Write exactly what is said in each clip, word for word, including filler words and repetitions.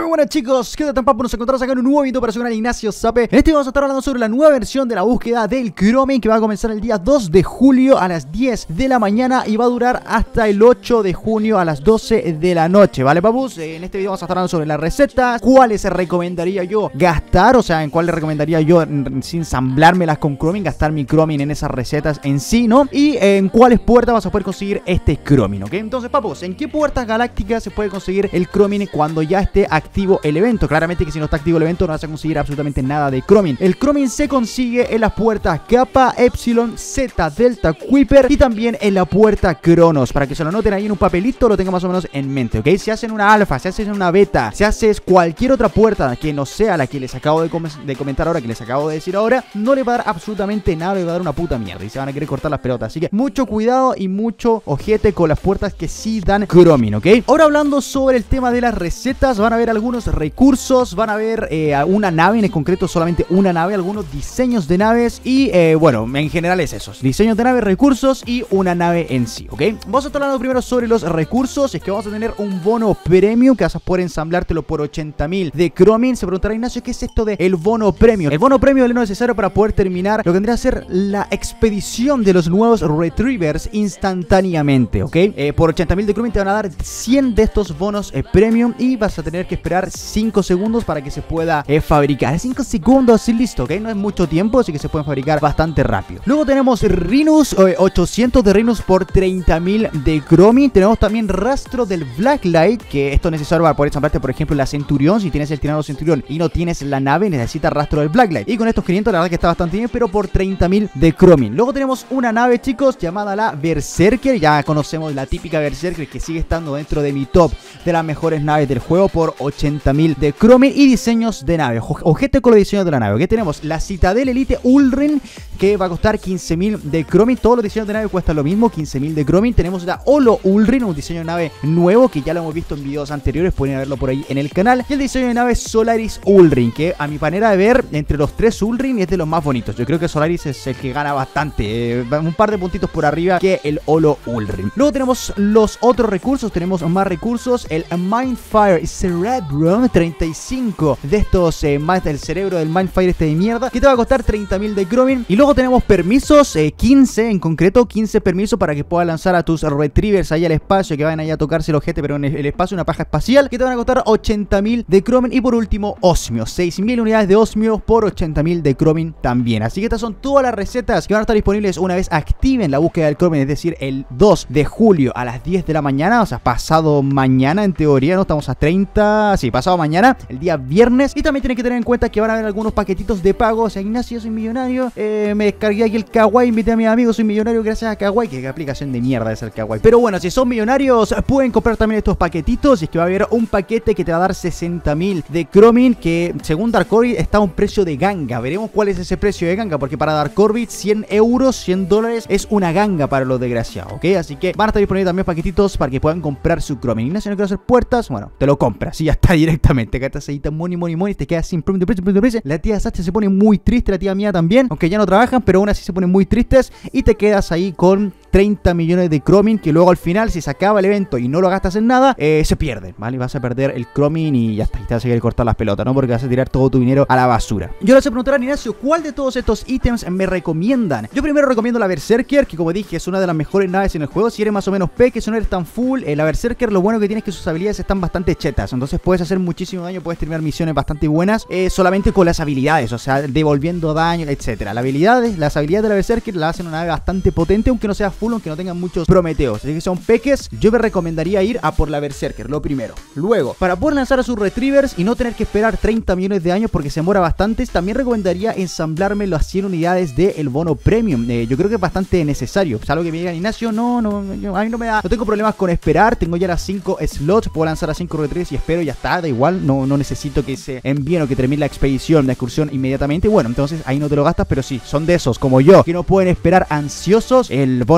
buenas chicos, ¿qué tal tan papu? Nos encontramos acá en un nuevo video para su canal Ignacio Zape. En este video vamos a estar hablando sobre la nueva versión de la búsqueda del Chromin, que va a comenzar el día dos de julio a las diez de la mañana y va a durar hasta el ocho de junio a las doce de la noche, ¿vale papus? En este video vamos a estar hablando sobre las recetas, cuáles recomendaría yo gastar, o sea, en cuáles recomendaría yo sin ensamblármelas con Chromin, gastar mi Chromin en esas recetas en sí, ¿no? Y en cuáles puertas vas a poder conseguir este Chromin, ¿ok? Entonces papus, ¿en qué puertas galácticas se puede conseguir el Chromin cuando ya esté activo el evento? Claramente que si no está activo el evento no vas a conseguir absolutamente nada de Chromin. El Chromin se consigue en las puertas Kappa, Epsilon, Z, Delta, Kuiper y también en la puerta Cronos. Para que se lo noten ahí en un papelito, lo tengan más o menos en mente, ¿ok? Si hacen una alfa, si hacen una beta, si haces cualquier otra puerta que no sea la que les acabo de, com de comentar ahora, que les acabo de decir ahora, no le va a dar absolutamente nada, le va a dar una puta mierda y se van a querer cortar las pelotas. Así que mucho cuidado y mucho ojete con las puertas que sí dan Chromin, ¿ok? Ahora hablando sobre el tema de las recetas, van a ver algunos recursos, van a ver eh, una nave en concreto, solamente una nave, algunos diseños de naves y eh, bueno, en general es eso, diseños de naves, recursos y una nave en sí, ¿ok? Vamos a estar hablando primero sobre los recursos. Es que vamos a tener un bono premium que vas a poder ensamblártelo por ochenta mil de Chromin. Se preguntará Ignacio, ¿qué es esto de el bono premium? El bono premium es lo necesario para poder terminar lo que vendría a ser la expedición de los nuevos retrievers instantáneamente, ¿ok? Eh, por ochenta mil de Chromin te van a dar cien de estos bonos eh, premium y vas a tener que esperar cinco segundos para que se pueda eh, fabricar. cinco segundos y listo, ¿ok? No es mucho tiempo, así que se pueden fabricar bastante rápido. Luego tenemos Rhinus, eh, ochocientos de Rhinus por treinta mil de Chromin. Tenemos también rastro del Blacklight, que esto es necesario para poder ensamblarte, por ejemplo, la Centurión. Si tienes el tirano Centurión y no tienes la nave, necesitas rastro del Blacklight. Y con estos quinientos la verdad que está bastante bien, pero por treinta mil de Chromin. Luego tenemos una nave, chicos, llamada la Berserker. Ya conocemos la típica Berserker, que sigue estando dentro de mi top de las mejores naves del juego, por ochenta mil de Chromin. Y diseños de nave, ojete con los diseños de la nave, ¿ok? Tenemos la Citadel Elite Ulrin, que va a costar quince mil de Chromin. Todos los diseños de nave cuestan lo mismo, quince mil de Chromin. Tenemos la Holo Ulrin, un diseño de nave nuevo que ya lo hemos visto en videos anteriores, pueden verlo por ahí en el canal. Y el diseño de nave Solaris Ulrin, que a mi manera de ver, entre los tres Ulrin es de los más bonitos. Yo creo que Solaris es el que gana bastante, eh, un par de puntitos por arriba que el Holo Ulrin. Luego tenemos los otros recursos, tenemos más recursos. El Mindfire Cerebrum, treinta y cinco de estos, eh, más del cerebro del Mindfire este de mierda, que te va a costar treinta mil de Chromin. Y luego tenemos permisos, eh, quince en concreto, quince permisos para que puedas lanzar a tus retrievers ahí al espacio, que vayan ahí a tocarse el ojete, pero en el espacio, una paja espacial, que te van a costar ochenta mil de Chromin. Y por último, Osmio, seis mil unidades de Osmio por ochenta mil de Chromin también. Así que estas son todas las recetas que van a estar disponibles una vez activen la búsqueda del Chromin, es decir, el dos de julio a las diez de la mañana, o sea, pasado mañana en teoría, ¿no? Estamos a treinta, sí, pasado mañana, el día viernes. Y también tienen que tener en cuenta que van a haber algunos paquetitos de pago. O sea, Ignacio, yo soy millonario, eh, me descargué aquí el Kawaii, invité a mis amigos, soy millonario gracias a Kawaii. Que aplicación de mierda es el Kawaii. Pero bueno, si son millonarios, pueden comprar también estos paquetitos. Y es que va a haber un paquete que te va a dar sesenta mil de Chromin, que según Dark Orbit está a un precio de ganga. Veremos cuál es ese precio de ganga, porque para Dark Orbit cien euros, cien dólares es una ganga para los desgraciados, ¿ok? Así que van a estar disponibles también paquetitos para que puedan comprar su Chromin. Ignacio, no quiero hacer puertas, bueno, te lo compras y ya está directamente. Acá estás ahí tan money, money, money, te quedas sin premio de precio, premio de precio. La tía Sacha se pone muy triste, la tía mía también, aunque ya no trabajan, pero aún así se ponen muy tristes y te quedas ahí con treinta millones de Chromin, que luego al final, si se acaba el evento y no lo gastas en nada, eh, se pierden, ¿vale? Vas a perder el Chromin y ya está, y te vas a querer cortar las pelotas, ¿no? Porque vas a tirar todo tu dinero a la basura. Yo les preguntarán, Ignacio, ¿cuál de todos estos ítems me recomiendan? Yo primero recomiendo la Berserker, que como dije, es una de las mejores naves en el juego. Si eres más o menos P, que si no eres tan full, eh, la Berserker, lo bueno que tiene es que sus habilidades están bastante chetas, entonces puedes hacer muchísimo daño, puedes terminar misiones bastante buenas, eh, solamente con las habilidades, o sea, devolviendo daño, etcétera. Las habilidades, las habilidades de la Berserker la hacen una nave bastante potente, aunque no sea full, aunque no tengan muchos prometeos. Así que son peques, yo me recomendaría ir a por la Berserker, lo primero. Luego, para poder lanzar a sus retrievers y no tener que esperar treinta millones de años porque se demora bastante, también recomendaría ensamblarme las cien unidades del bono premium. Eh, yo creo que es bastante necesario. Salvo que me digan, Ignacio, no, no, yo, a mí no me da, no tengo problemas con esperar, tengo ya las cinco slots, puedo lanzar a cinco retrievers y espero y ya está, da igual, no, no necesito que se envíen o que termine la expedición, la excursión inmediatamente. Bueno, entonces ahí no te lo gastas, pero sí, son de esos como yo, que no pueden esperar ansiosos el bono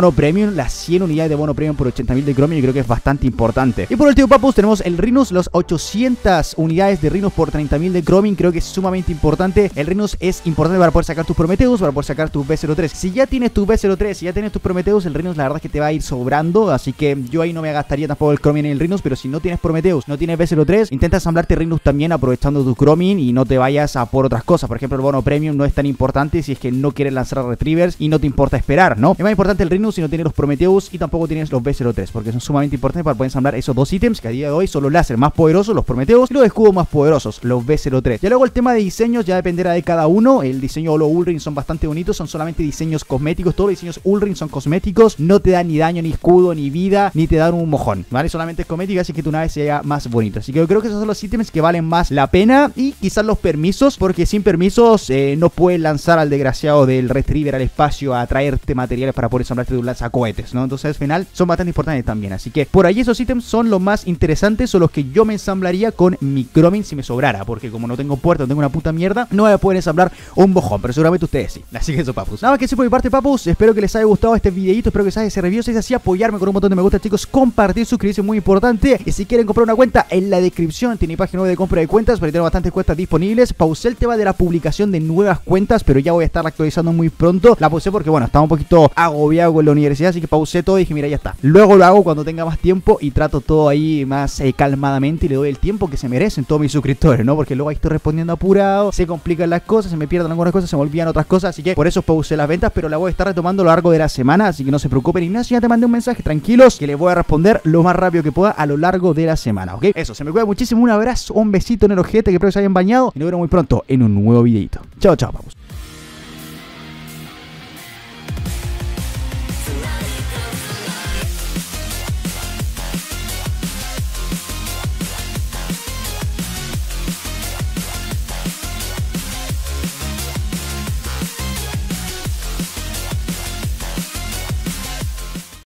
bono premium, las cien unidades de bono premium por ochenta mil de Chromium. Yo creo que es bastante importante. Y por último, papus, tenemos el Rhinus, los ochocientas unidades de Rhinus por treinta mil de Chromium. Creo que es sumamente importante. El Rhinus es importante para poder sacar tus Prometheus, para poder sacar tus B cero tres. Si ya tienes tus B cero tres, si ya tienes tus Prometheus, el Rhinus la verdad es que te va a ir sobrando. Así que yo ahí no me gastaría tampoco el Chromium en el Rhinus. Pero si no tienes Prometheus, no tienes B cero tres, intenta asamblarte Rhinus también aprovechando tu Chromium y no te vayas a por otras cosas. Por ejemplo, el bono premium no es tan importante si es que no quieres lanzar Retrievers y no te importa esperar, ¿no? Es más importante el Rhinus si no tienes los Prometheus y tampoco tienes los B cero tres, porque son sumamente importantes para poder ensamblar esos dos ítems que a día de hoy son los láser más poderosos, los Prometheus, y los escudos más poderosos, los B cero tres. Ya luego el tema de diseños ya dependerá de cada uno. El diseño Holo Ulring son bastante bonitos, son solamente diseños cosméticos. Todos los diseños Ulring son cosméticos, no te dan ni daño, ni escudo, ni vida, ni te dan un mojón, ¿vale? Solamente es cosmética, así que tu nave sea más bonita. Así que yo creo que esos son los ítems que valen más la pena. Y quizás los permisos, porque sin permisos eh, no puedes lanzar al desgraciado del Retriever al espacio a traerte materiales para poder ensamblarte de un lanzacohetes, ¿no? Entonces al final son bastante importantes también. Así que por ahí esos ítems son los más interesantes, son los que yo me ensamblaría con mi Chromium si me sobrara, porque como no tengo puerta, no tengo una puta mierda, no voy a poder ensamblar un bojón, pero seguramente ustedes sí. Así que eso, papus. Nada más que eso por mi parte, papus. Espero que les haya gustado este videito, espero que les haya servido. Si es así, apoyarme con un montón de me gusta, chicos, compartir, suscribirse, muy importante. Y si quieren comprar una cuenta, en la descripción tiene mi página web de compra de cuentas, porque tengo bastantes cuentas disponibles. Pausé el tema de la publicación de nuevas cuentas, pero ya voy a estar actualizando muy pronto. La pausé porque, bueno, estaba un poquito agobiado con la universidad, así que pausé todo y dije, mira, ya está. Luego lo hago cuando tenga más tiempo y trato todo ahí más eh, calmadamente y le doy el tiempo que se merecen todos mis suscriptores, ¿no? Porque luego ahí estoy respondiendo apurado, se complican las cosas, se me pierden algunas cosas, se me olvidan otras cosas, así que por eso pausé las ventas, pero la voy a estar retomando a lo largo de la semana, así que no se preocupen. Ignacio, ya te mandé un mensaje, tranquilos, que les voy a responder lo más rápido que pueda a lo largo de la semana, ¿ok? Eso, se me cuida muchísimo, un abrazo, un besito en el ojete, que espero que se hayan bañado y nos vemos muy pronto en un nuevo videito. Chao, chao, vamos.